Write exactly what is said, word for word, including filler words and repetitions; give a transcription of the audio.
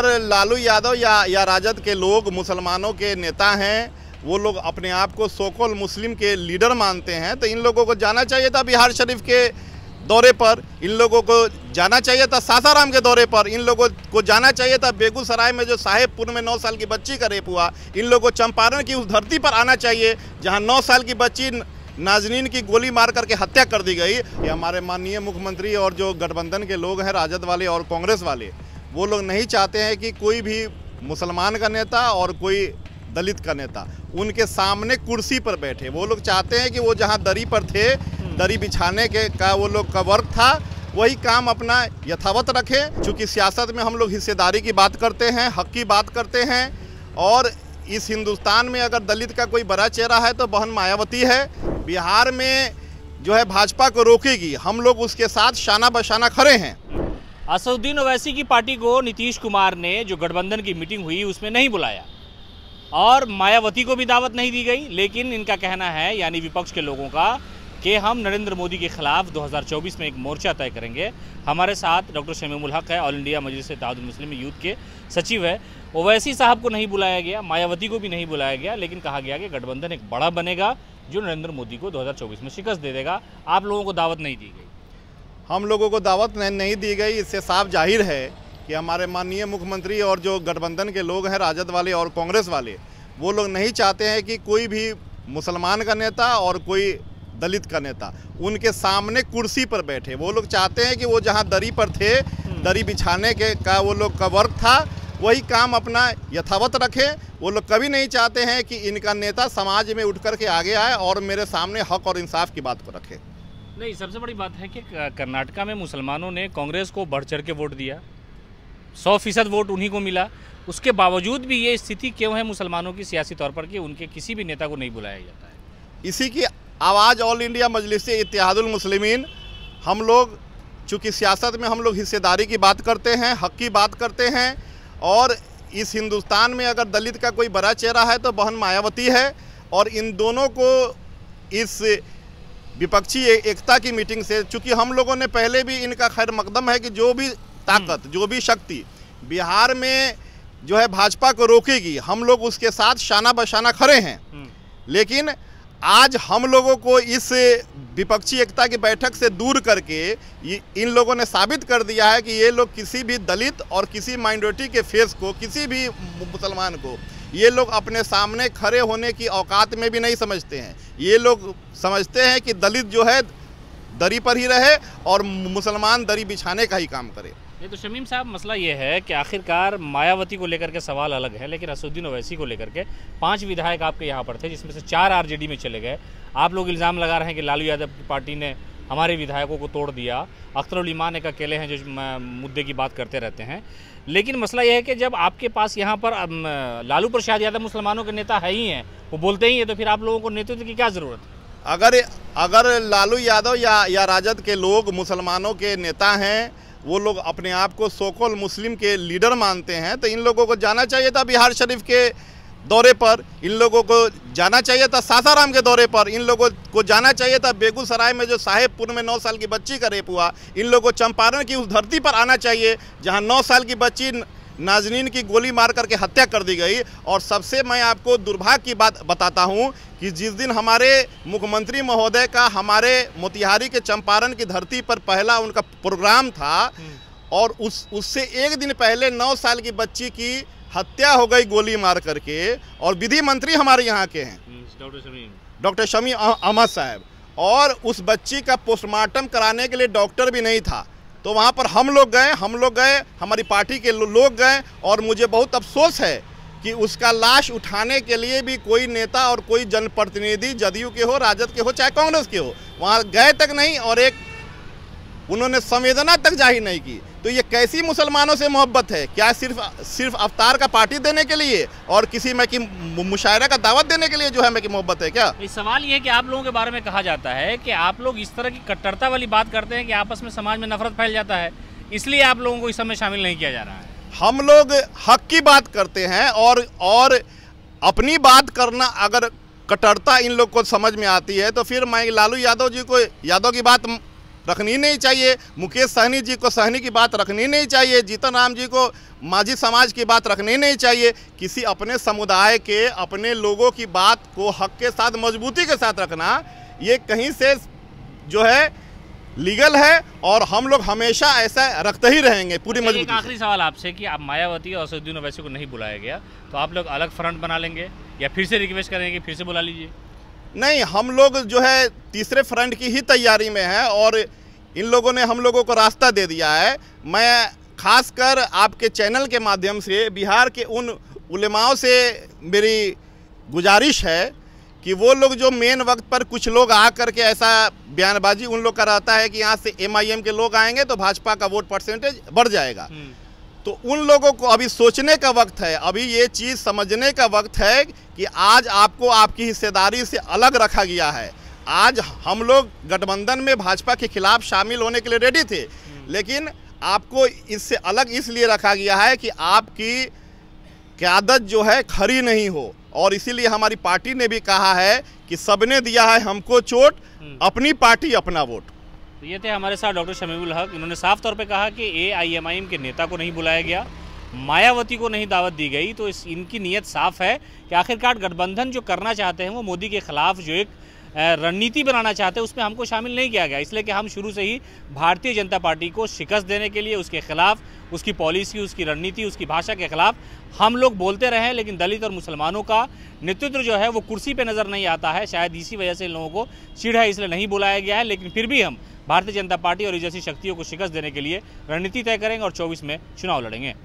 अगर लालू यादव या या राजद के लोग मुसलमानों के नेता हैं, वो लोग अपने आप को सोकॉल मुस्लिम के लीडर मानते हैं, तो इन लोगों को जाना चाहिए था बिहार शरीफ के दौरे पर, इन लोगों को जाना चाहिए था सासाराम के दौरे पर, इन लोगों को जाना चाहिए था बेगूसराय में जो साहेबपुर में नौ साल की बच्ची का रेप हुआ, इन लोगों को चंपारण की उस धरती पर आना चाहिए जहां नौ साल की बच्ची नाजनीन की गोली मार करके हत्या कर दी गई। ये हमारे माननीय मुख्यमंत्री और जो गठबंधन के लोग हैं, राजद वाले और कांग्रेस वाले, वो लोग नहीं चाहते हैं कि कोई भी मुसलमान का नेता और कोई दलित का नेता उनके सामने कुर्सी पर बैठे। वो लोग चाहते हैं कि वो जहां दरी पर थे, दरी बिछाने के का वो लोग का वर्क था, वही काम अपना यथावत रखें। चूँकि सियासत में हम लोग हिस्सेदारी की बात करते हैं, हक की बात करते हैं, और इस हिंदुस्तान में अगर दलित का कोई बड़ा चेहरा है तो बहन मायावती है। बिहार में जो है भाजपा को रोकेगी, हम लोग उसके साथ शाना बशाना खड़े हैं। असदुद्दीन ओवैसी की पार्टी को नीतीश कुमार ने जो गठबंधन की मीटिंग हुई उसमें नहीं बुलाया और मायावती को भी दावत नहीं दी गई। लेकिन इनका कहना है, यानी विपक्ष के लोगों का, कि हम नरेंद्र मोदी के खिलाफ दो हज़ार चौबीस में एक मोर्चा तय करेंगे। हमारे साथ डॉक्टर शमीमुल हक है, All India Majlis Ittehadul Muslimeen youth के सचिव है। ओवैसी साहब को नहीं बुलाया गया, मायावती को भी नहीं बुलाया गया, लेकिन कहा गया कि गठबंधन एक बड़ा बनेगा जो नरेंद्र मोदी को दो हज़ार चौबीस में शिकस्त दे देगा। आप लोगों को दावत नहीं दी गई? हम लोगों को दावत नहीं दी गई। इससे साफ जाहिर है कि हमारे माननीय मुख्यमंत्री और जो गठबंधन के लोग हैं, राजद वाले और कांग्रेस वाले, वो लोग नहीं चाहते हैं कि कोई भी मुसलमान का नेता और कोई दलित का नेता उनके सामने कुर्सी पर बैठे। वो लोग चाहते हैं कि वो जहां दरी पर थे, दरी बिछाने के का वो लोग का वर्क था, वही काम अपना यथावत रखें। वो लोग कभी नहीं चाहते हैं कि इनका नेता समाज में उठ कर के आगे आए और मेरे सामने हक और इंसाफ की बात को रखे। नहीं, सबसे बड़ी बात है कि कर्नाटका में मुसलमानों ने कांग्रेस को बढ़ चढ़ के वोट दिया, सौ फीसद वोट उन्हीं को मिला। उसके बावजूद भी ये स्थिति क्यों है मुसलमानों की सियासी तौर पर कि उनके किसी भी नेता को नहीं बुलाया जाता है? इसी की आवाज़ ऑल इंडिया मजलिस इत्तेहादुल मुस्लिमीन। हम लोग चूँकि सियासत में हम लोग हिस्सेदारी की बात करते हैं, हक की बात करते हैं, और इस हिंदुस्तान में अगर दलित का कोई बड़ा चेहरा है तो बहन मायावती है। और इन दोनों को इस विपक्षी एकता की मीटिंग से, चूँकि हम लोगों ने पहले भी इनका खैर मकदम है कि जो भी ताकत, जो भी शक्ति बिहार में जो है भाजपा को रोकेगी, हम लोग उसके साथ शाना बशाना खड़े हैं। लेकिन आज हम लोगों को इस विपक्षी एकता की बैठक से दूर करके इन लोगों ने साबित कर दिया है कि ये लोग किसी भी दलित और किसी माइनॉरिटी के फेस को, किसी भी मुसलमान को, ये लोग अपने सामने खड़े होने की औकात में भी नहीं समझते हैं। ये लोग समझते हैं कि दलित जो है दरी पर ही रहे और मुसलमान दरी बिछाने का ही काम करे। ये तो शमीम साहब, मसला ये है कि आखिरकार मायावती को लेकर के सवाल अलग है, लेकिन असदुद्दीन ओवैसी को लेकर के पांच विधायक आपके यहाँ पर थे, जिसमें से चार आरजेडी में चले गए। आप लोग इल्ज़ाम लगा रहे हैं कि लालू यादव की पार्टी ने हमारे विधायकों को तोड़ दिया। अख्तरुल ईमान एक अकेले हैं जो मुद्दे की बात करते रहते हैं। लेकिन मसला यह है कि जब आपके पास यहाँ पर लालू प्रसाद यादव मुसलमानों के नेता है ही हैं, वो बोलते ही हैं, तो फिर आप लोगों को नेतृत्व की क्या ज़रूरत है? अगर अगर लालू यादव या या राजद के लोग मुसलमानों के नेता हैं, वो लोग अपने आप को सोकॉल मुस्लिम के लीडर मानते हैं, तो इन लोगों को जाना चाहिए था बिहार शरीफ के दौरे पर, इन लोगों को जाना चाहिए था सासाराम के दौरे पर, इन लोगों को जाना चाहिए था बेगूसराय में जो साहेबपुर में नौ साल की बच्ची का रेप हुआ, इन लोगों को चंपारण की उस धरती पर आना चाहिए जहां नौ साल की बच्ची नाजनीन की गोली मार करके हत्या कर दी गई। और सबसे मैं आपको दुर्भाग्य की बात बताता हूं कि जिस दिन हमारे मुख्यमंत्री महोदय का हमारे मोतिहारी के चंपारण की धरती पर पहला उनका प्रोग्राम था, और उस उससे एक दिन पहले नौ साल की बच्ची की हत्या हो गई गोली मार करके, और विधि मंत्री हमारे यहाँ के हैं डॉक्टर शमीम डॉक्टर शमीम अहमद साहब, और उस बच्ची का पोस्टमार्टम कराने के लिए डॉक्टर भी नहीं था। तो वहाँ पर हम लोग गए हम लोग गए हमारी पार्टी के लोग गए, और मुझे बहुत अफसोस है कि उसका लाश उठाने के लिए भी कोई नेता और कोई जनप्रतिनिधि, जदयू के हो, राजद के हो, चाहे कांग्रेस के हो, वहाँ गए तक नहीं, और एक उन्होंने संवेदना तक जाहिर नहीं की। तो ये कैसी मुसलमानों से मोहब्बत है? क्या सिर्फ सिर्फ अवतार का पार्टी देने के लिए और किसी में की मुशायरा का दावत देने के लिए जो है मैं की मोहब्बत है क्या? इस सवाल ये है कि आप लोगों के बारे में कहा जाता है कि आप लोग इस तरह की कट्टरता वाली बात करते हैं कि आपस में समाज में नफरत फैल जाता है, इसलिए आप लोगों को इस समय शामिल नहीं किया जा रहा है। हम लोग हक की बात करते हैं, और और अपनी बात करना अगर कट्टरता इन लोग को समझ में आती है, तो फिर मैं लालू यादव जी को यादव की बात रखनी नहीं चाहिए, मुकेश सहनी जी को सहनी की बात रखनी नहीं चाहिए, जीतन राम जी को माझी समाज की बात रखनी नहीं चाहिए। किसी अपने समुदाय के अपने लोगों की बात को हक के साथ मजबूती के साथ रखना ये कहीं से जो है लीगल है और हम लोग हमेशा ऐसा रखते ही रहेंगे पूरी मजबूती। एक आखिरी सवाल आपसे कि आप मायावती और असदुद्दीन ओवैसी को नहीं बुलाया गया तो आप लोग अलग फ्रंट बना लेंगे या फिर से रिक्वेस्ट करेंगे फिर से बुला लीजिए? नहीं, हम लोग जो है तीसरे फ्रंट की ही तैयारी में है और इन लोगों ने हम लोगों को रास्ता दे दिया है। मैं खासकर आपके चैनल के माध्यम से बिहार के उन उलेमाओं से मेरी गुजारिश है कि वो लोग जो मेन वक्त पर कुछ लोग आ करके ऐसा बयानबाजी उन लोग का रहता है कि यहाँ से एम आई एम के लोग आएंगे तो भाजपा का वोट परसेंटेज बढ़ जाएगा, तो उन लोगों को अभी सोचने का वक्त है, अभी ये चीज़ समझने का वक्त है कि आज आपको आपकी हिस्सेदारी से अलग रखा गया है। आज हम लोग गठबंधन में भाजपा के खिलाफ शामिल होने के लिए रेडी थे, लेकिन आपको इससे अलग इसलिए रखा गया है कि आपकी क़यादत जो है खरी नहीं हो, और इसीलिए हमारी पार्टी ने भी कहा है कि सबने दिया है हमको चोट, अपनी पार्टी अपना वोट। तो ये थे हमारे साथ डॉक्टर शमीउल हक। इन्होंने साफ तौर पे कहा कि ए आई एम आई एम के नेता को नहीं बुलाया गया, मायावती को नहीं दावत दी गई, तो इस इनकी नीयत साफ है कि आखिरकार गठबंधन जो करना चाहते हैं वो मोदी के खिलाफ जो एक रणनीति बनाना चाहते हैं उसमें हमको शामिल नहीं किया गया, इसलिए कि हम शुरू से ही भारतीय जनता पार्टी को शिकस्त देने के लिए उसके खिलाफ, उसकी पॉलिसी, उसकी रणनीति, उसकी भाषा के खिलाफ हम लोग बोलते रहे, लेकिन दलित और मुसलमानों का नेतृत्व जो है वो कुर्सी पे नज़र नहीं आता है। शायद इसी वजह से इन लोगों को चिढ़ है, इसलिए नहीं बुलाया गया है, लेकिन फिर भी हम भारतीय जनता पार्टी और जैसी शक्तियों को शिकस्त देने के लिए रणनीति तय करेंगे और चौबीस में चुनाव लड़ेंगे।